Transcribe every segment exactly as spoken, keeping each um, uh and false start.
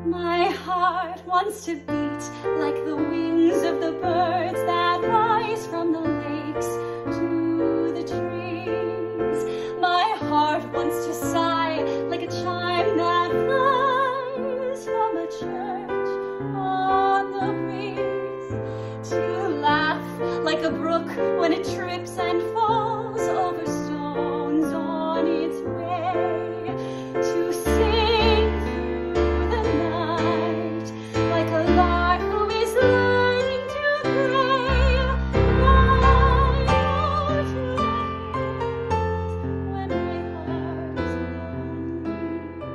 My heart wants to beat like the wings of the birds that rise from the lakes to the trees. My heart wants to sigh like a chime that flies from a church on the breeze. To laugh like a brook when it trips and falls over stones on its way. To sing through the night like a lark who is learning to pray. Right out to when my heart is lonely.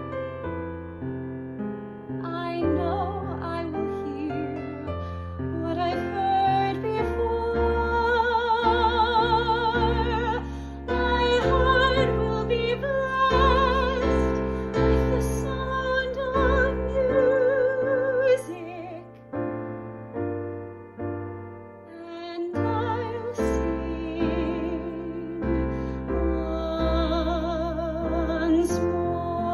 I know I will hear what I've heard before. My heart will be blessed with the sound of music, and I'll sing once more.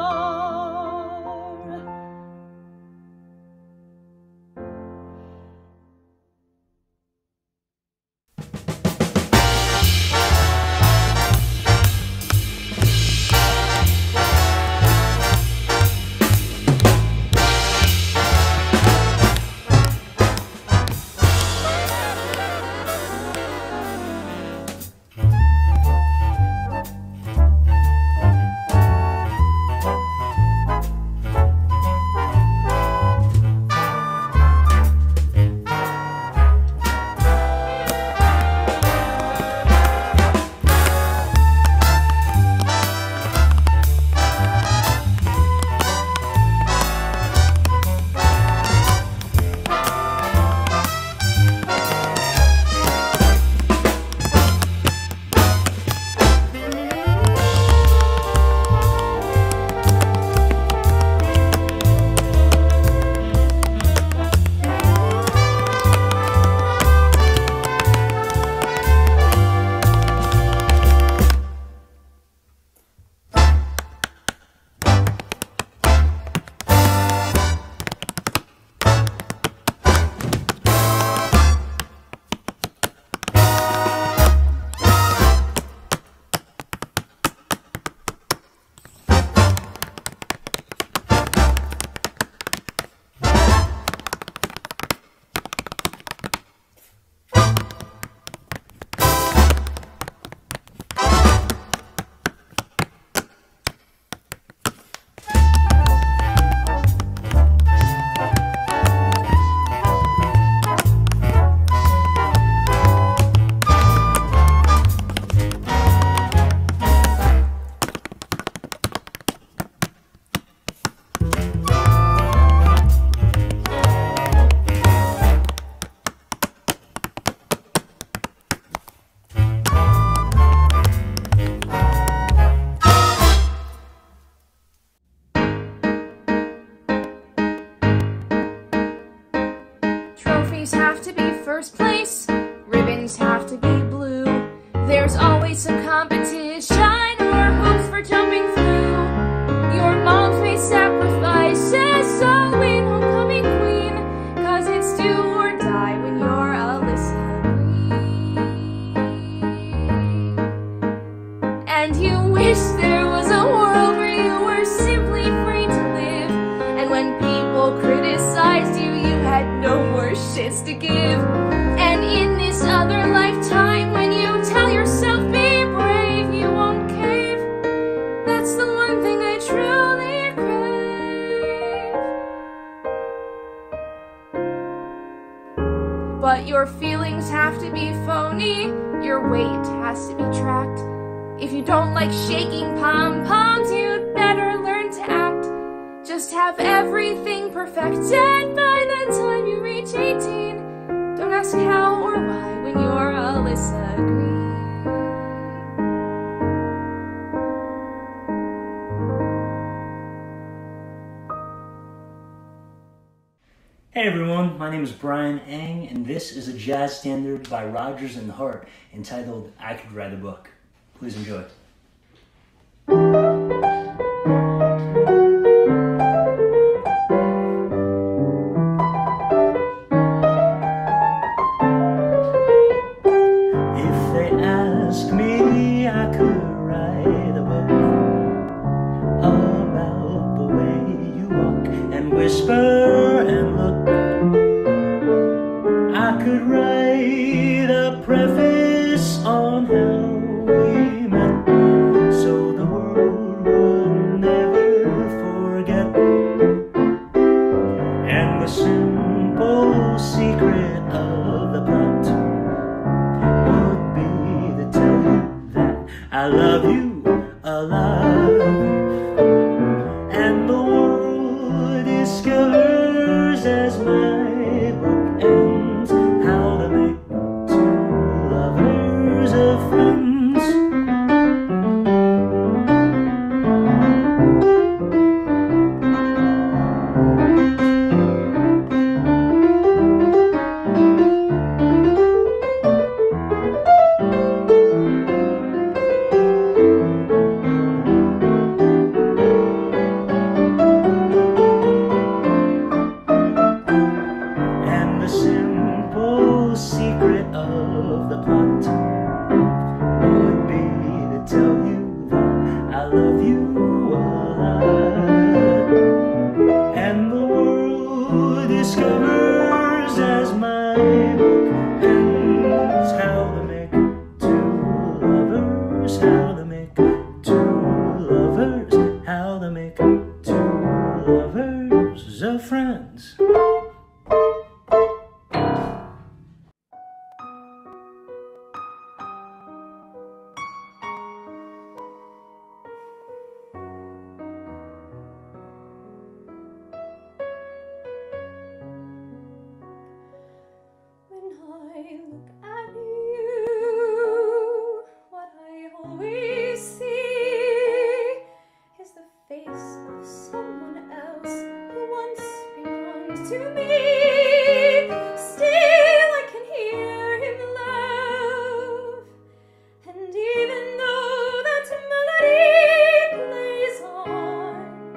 Trophies have to be first place, ribbons have to be blue. There's always some competition or hoops for jumping through. Your mom's made sacrifices, so win homecoming queen, 'cause it's do or die when you're Alyssa Green. And you wish there was a world where you were simply free to live, and when people criticized you, you had no more shits to give. And in this other lifetime, when you tell yourself be brave, you won't cave. That's the one thing I truly crave. But your feelings have to be phony, your weight has to be tracked. If you don't like shaking pom-poms, you'd better learn to act. Just have everything perfected by the time you reach eighteen. Don't ask how or why when you're Alyssa Green. Hey everyone, my name is Brian Eng, and this is a jazz standard by Rodgers and Hart entitled I Could Write a Book. Please enjoy. whisper and look. I could write a preface on how we met, so the world would never forget. And the simple secret of the plot would be to tell you that I love you a lot. And the world discovers as my book ends how to make two lovers of friends. The simple secret of the plot would be to tell you that I love you a lot. And the world discovers as my book ends how to make two lovers, how to make two lovers, how to make two lovers of friends. When I look at you, what I always see is the face of someone else who once belonged to me. Still I can hear him laugh, and even though that melody plays on,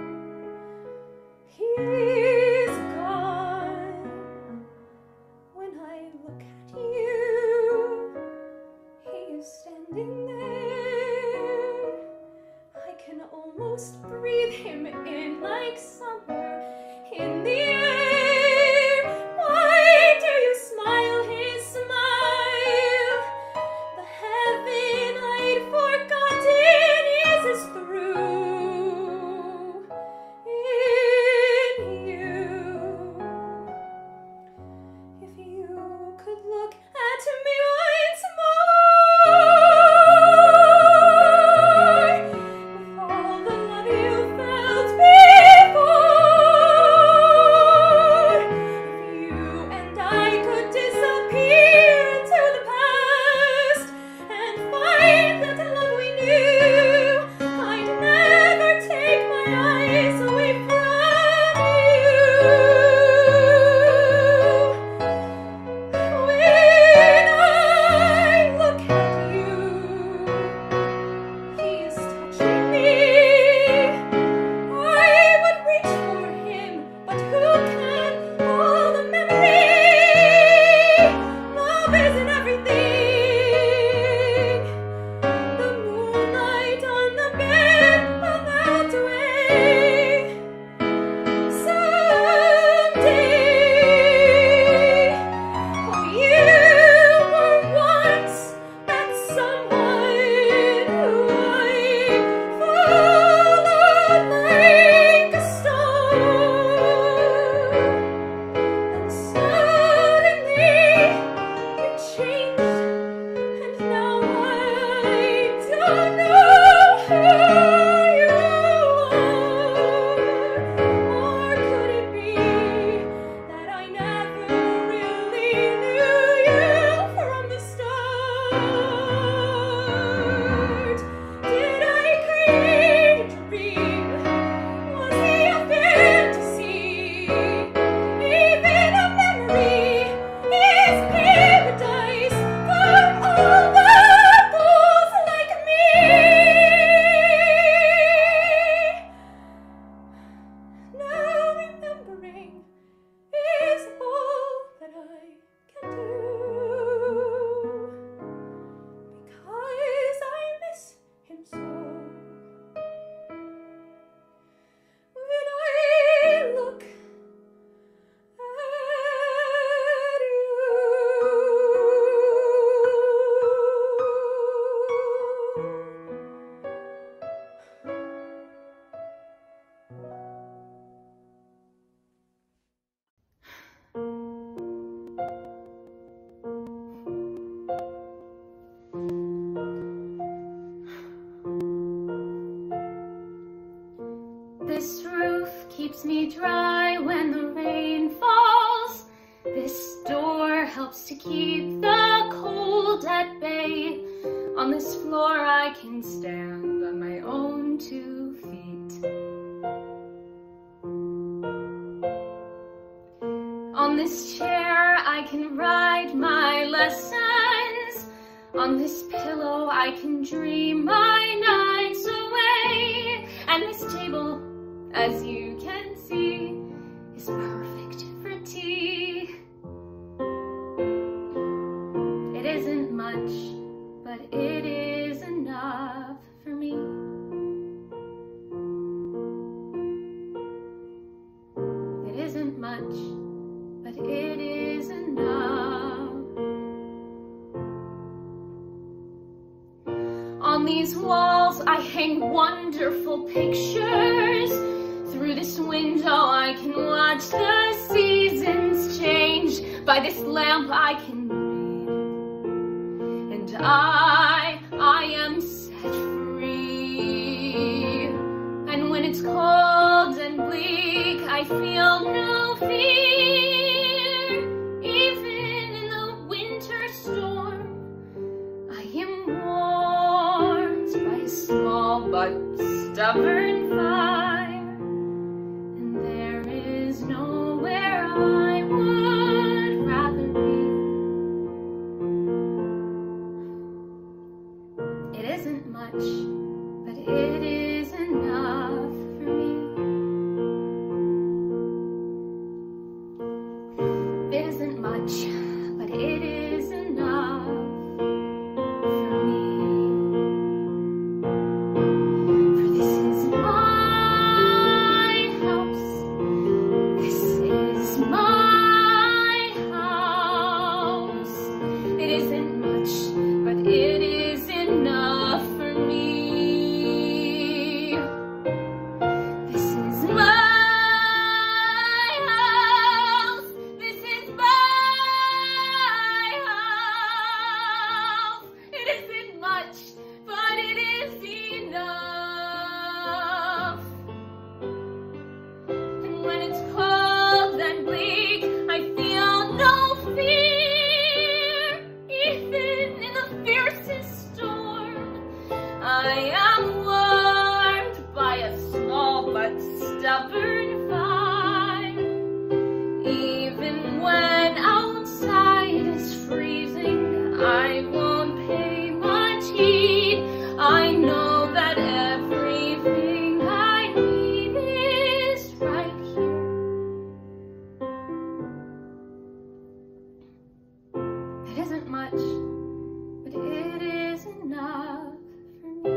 he's gone. When I look at you, he is standing there. I can almost breathe him in like summer in the air. stay dry when the rain falls. This door helps to keep the cold at bay. On this floor I can stand on my own two feet. On this chair I can write my lessons. On this pillow I can dream my nights away. And this table, as you can see, is perfect for tea. It isn't much, but it is enough for me. It isn't much, but it is enough. On these walls I hang wonderful pictures. Through this window I can watch the seasons change. By this lamp I can read, and I, I am set free. And when it's cold and bleak, I feel no fear. Even in the winter storm, I am warmed by a small but stubborn fire. And there is nowhere I would rather be. It isn't much, but it is enough for me. It isn't much, but it is enough for me. For this is my house. This is my house. It isn't much, but it is enough for me. This is my house. This is my house. It isn't much, but it is enough. And when it's cold and bleak, I feel no fear. Even in the fiercest storm, I am warmed by a small but stubborn fire. Even when outside is freezing, I won't pay much heed. I know that everything I need is right here. It isn't much, but it is enough for me.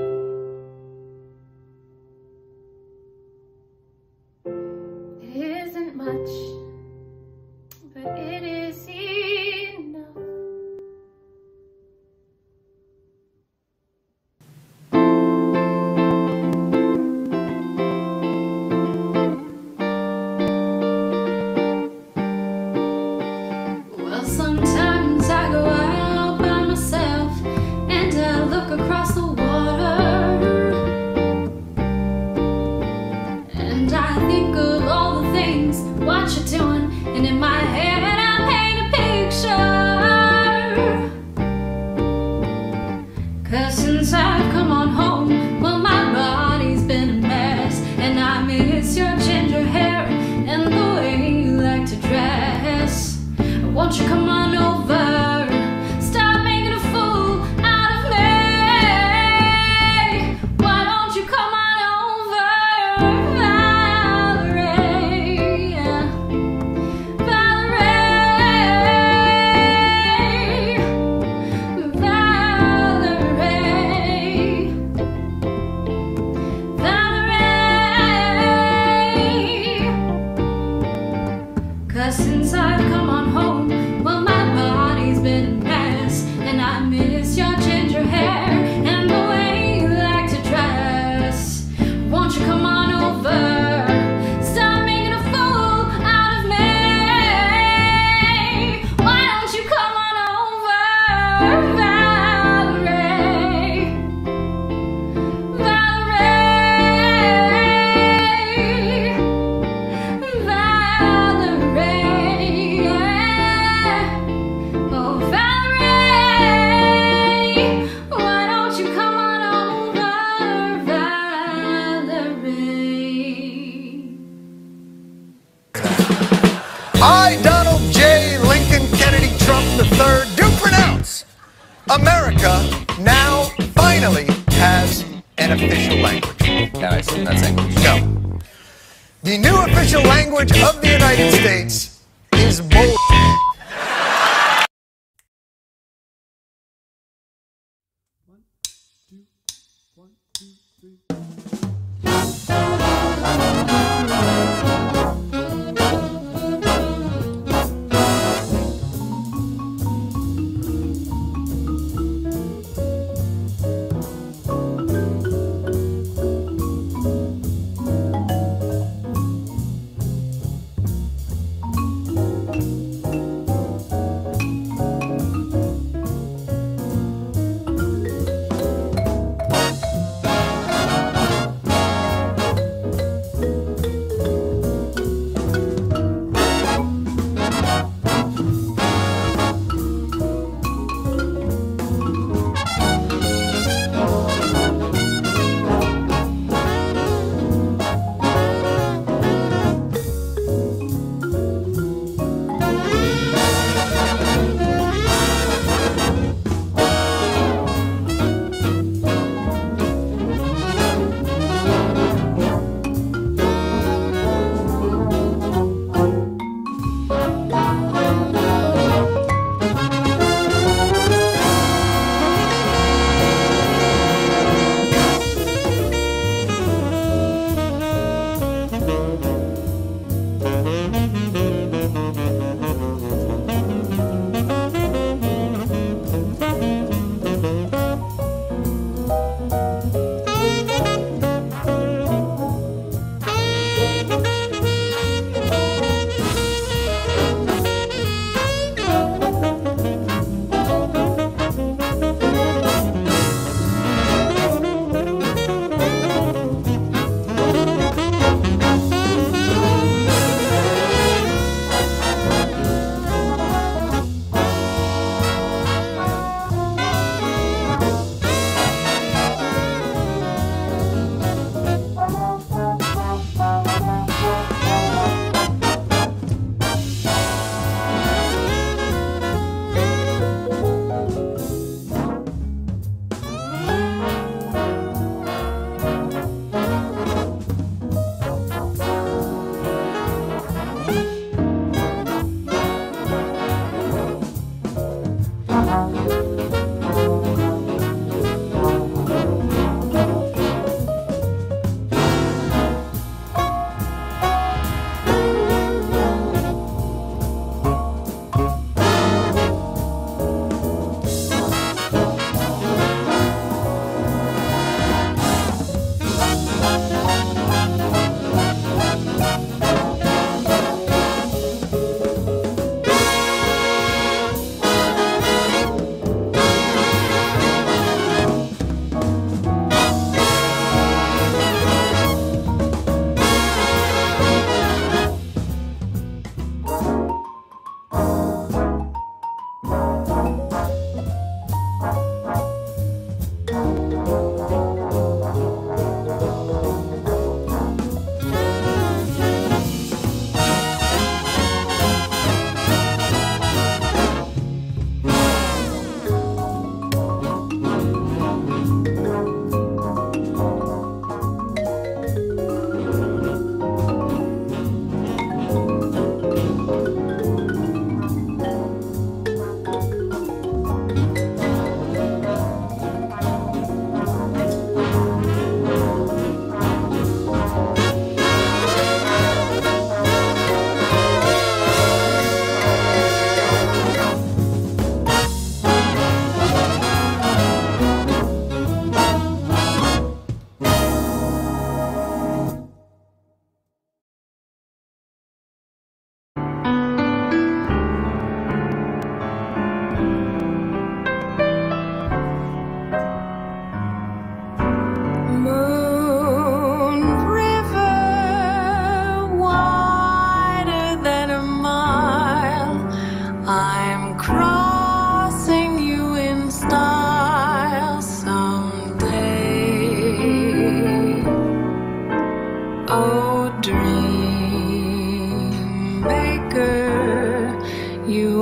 It isn't much, but it is enough. Well, sometimes I go out by myself and I look across the water, and I think of all the things what you're doing, and in my head I paint a picture. Cause since I've come on home, well, my body's been a mess, and I miss your ginger hair and the way you like to dress. Won't you come on over? Stop making a fool out of me. Why don't you come on over, Valerie? Valerie, Valerie, Valerie. Cause since I've come on home, well, my body's been a mess, and I miss your ginger hair and the way you like to dress. Won't you come on over? Stop making a fool out of me. Why don't you come on over, Valerie? Valerie, I, Donald J. Lincoln Kennedy Trump the third, do pronounce America now finally has an official language. Can I assume that's English? No. The new official language of the United States is bull.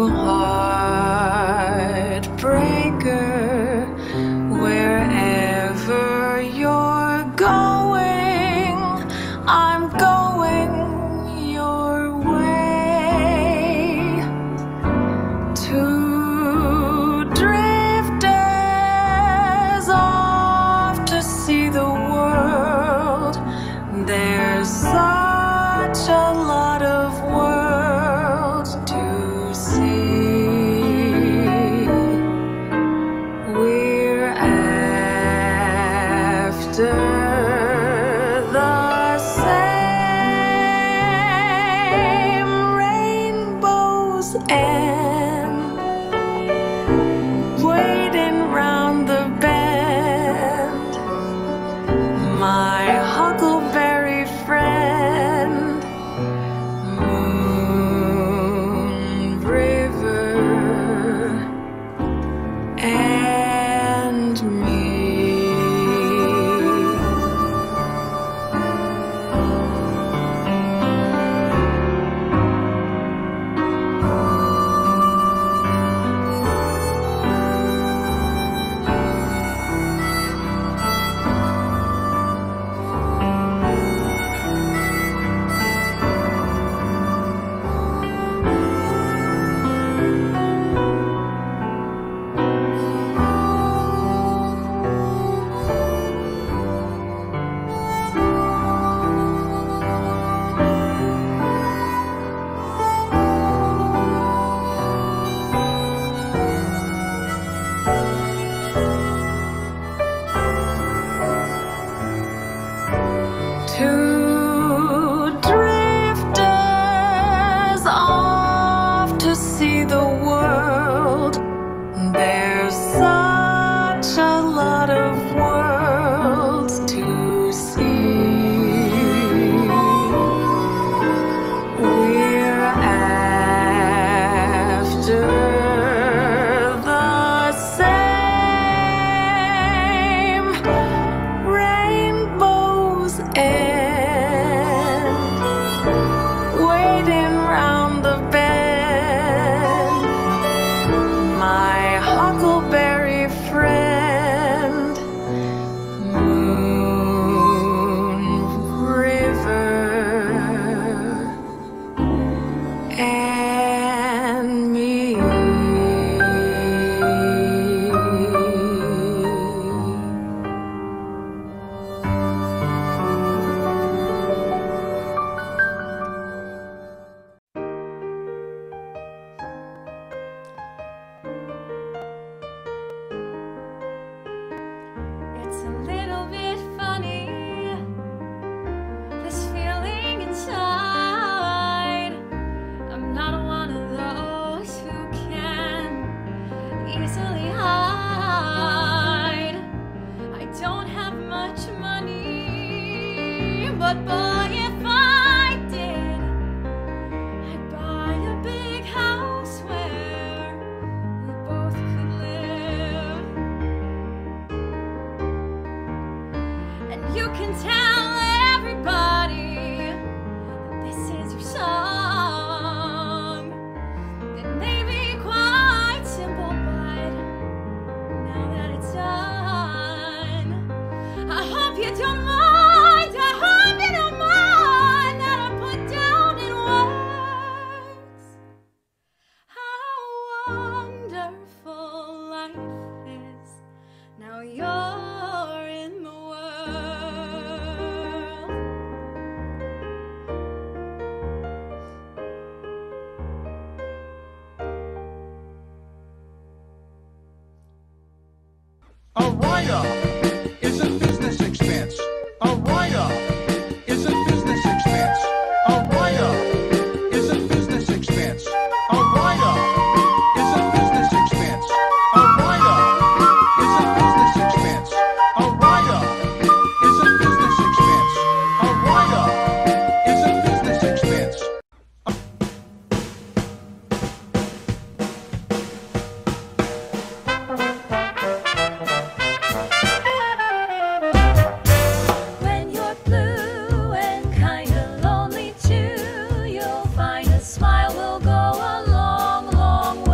heartbreaker, wherever you're going, I'm going your way. Two drifters off to see the world. There's such a lot of worlds to see. We're after the same rainbows and waiting round the bend. My huckleberry friend, Moon River, and me. Two drifters off to see the world. There's such a lot of worlds to see. We're after the same rainbows and waiting round the bend. My huckleberry friend, Moon River, and me. It's a little bit funny, this feeling inside. I'm not one of those who can easily hide. I don't have much money, but boy, if I did, I'd buy a big house where we both could live. And you can tell everybody that this is your song. It may be quite simple, but now that it's done, I hope you don't mind, I hope you don't mind that I put down in words how wonderful life is. Now you're in the world. A write-up is a business expense. A write-up is a business expense. A write-up is a business expense. A write-up is a business expense. A write-up is a business expense. A write-up is a business expense. A write-up is a business expense. Smile will go a long, long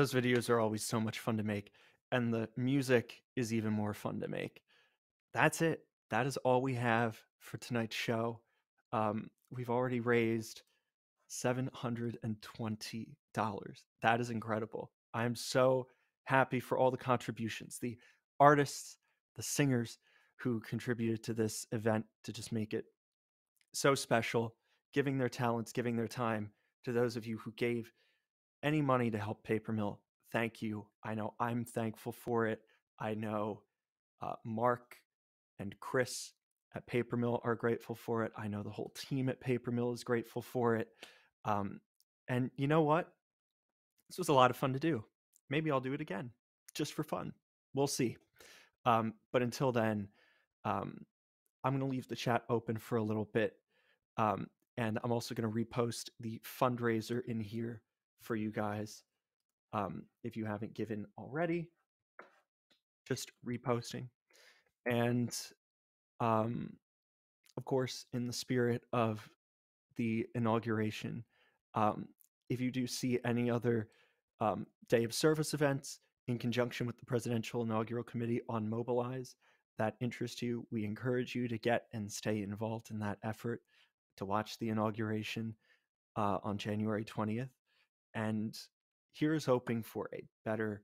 those videos are always so much fun to make, and the music is even more fun to make. That's it. That is all we have for tonight's show. Um, we've already raised seven hundred twenty dollars. That is incredible. I am so happy for all the contributions, the artists, the singers who contributed to this event to just make it so special, giving their talents, giving their time. To those of you who gave any money to help Paper Mill, thank you. I know I'm thankful for it. I know uh, Mark and Chris at Paper Mill are grateful for it. I know the whole team at Paper Mill is grateful for it. Um, and you know what? This was a lot of fun to do. Maybe I'll do it again, just for fun. We'll see. Um, but until then, um, I'm going to leave the chat open for a little bit. Um, and I'm also going to repost the fundraiser in here for you guys. Um, if you haven't given already, just reposting. And um, of course, in the spirit of the inauguration, um, if you do see any other um, day of service events in conjunction with the Presidential Inaugural Committee on Mobilize that interest you, we encourage you to get and stay involved in that effort to watch the inauguration uh, on January twentieth. And here's hoping for a better,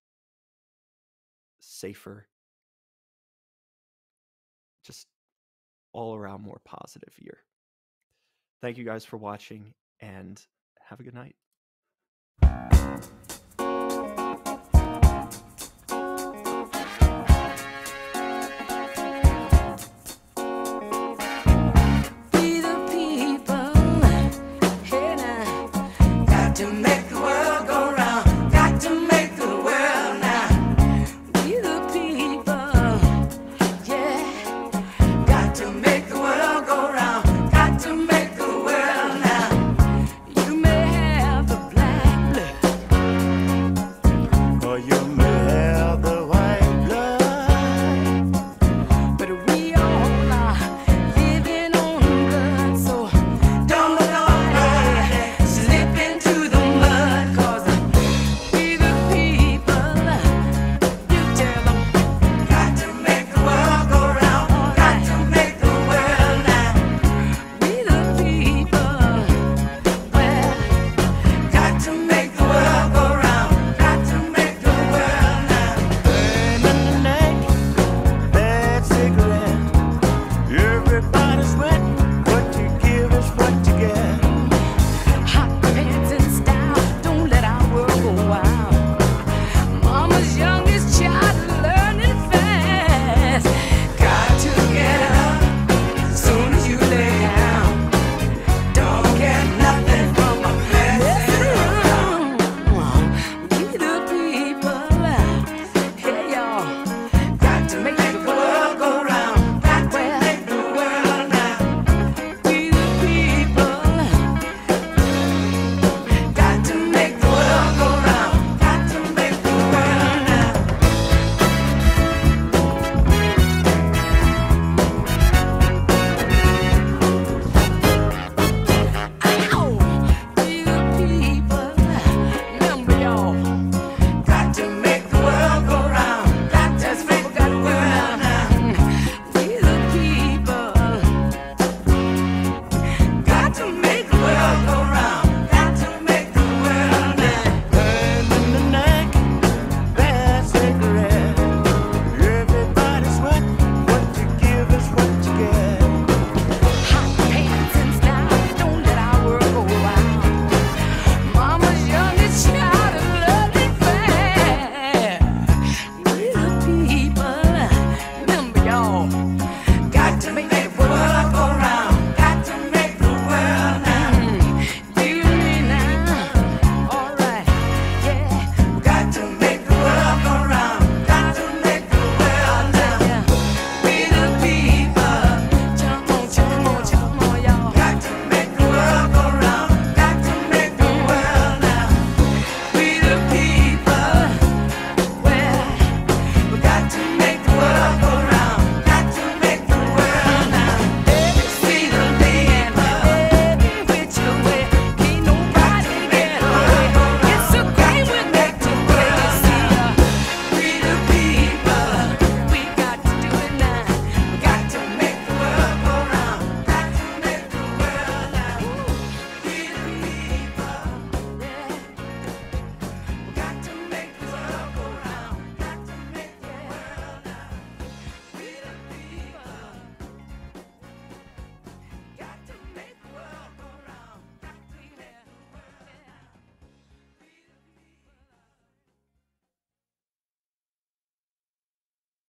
safer, just all around more positive year. Thank you guys for watching, and have a good night.